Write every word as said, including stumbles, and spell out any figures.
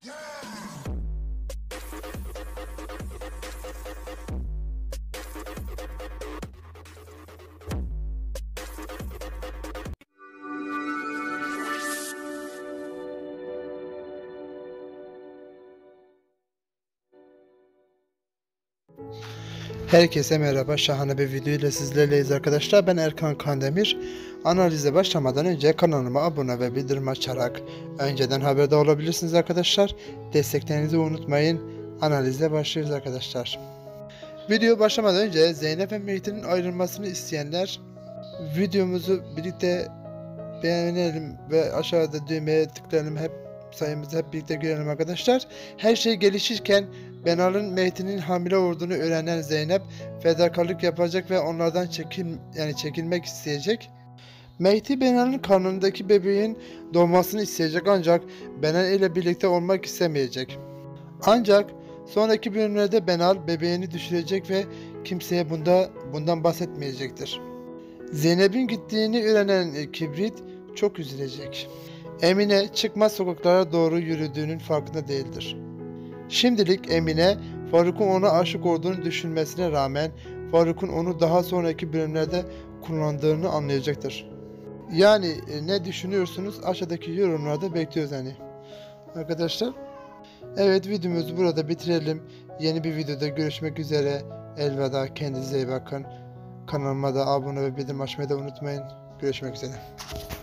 Herkese merhaba, şahane bir video ile sizlerleyiz arkadaşlar. Ben Erkan Kandemir. Analize başlamadan önce kanalıma abone ve bildirim açarak önceden haberdar olabilirsiniz arkadaşlar. Desteklerinizi unutmayın. Analize başlıyoruz arkadaşlar. Video başlamadan önce Zeynep ve Mehdi'nin ayrılmasını isteyenler videomuzu birlikte beğenelim ve aşağıda düğmeye tıklayalım. Hep sayımızı hep birlikte görelim arkadaşlar. Her şey gelişirken Benal'ın Mehdi'nin hamile olduğunu öğrenen Zeynep fedakarlık yapacak ve onlardan çekil yani çekilmek isteyecek. Mehdi Benal'ın karnındaki bebeğin doğmasını isteyecek ancak Benal ile birlikte olmak istemeyecek. Ancak sonraki bölümlerde Benal bebeğini düşürecek ve kimseye bunda bundan bahsetmeyecektir. Zeynep'in gittiğini öğrenen Kibrit çok üzülecek. Emine çıkmaz sokaklara doğru yürüdüğünün farkında değildir. Şimdilik Emine, Faruk'un ona aşık olduğunu düşünmesine rağmen Faruk'un onu daha sonraki bölümlerde kullandığını anlayacaktır. Yani e, ne düşünüyorsunuz? Aşağıdaki yorumlarda bekliyoruz hani. Arkadaşlar, evet videomuzu burada bitirelim. Yeni bir videoda görüşmek üzere. Elveda, kendinize iyi bakın. Kanalıma da abone ve bildirim açmayı da unutmayın. Görüşmek üzere.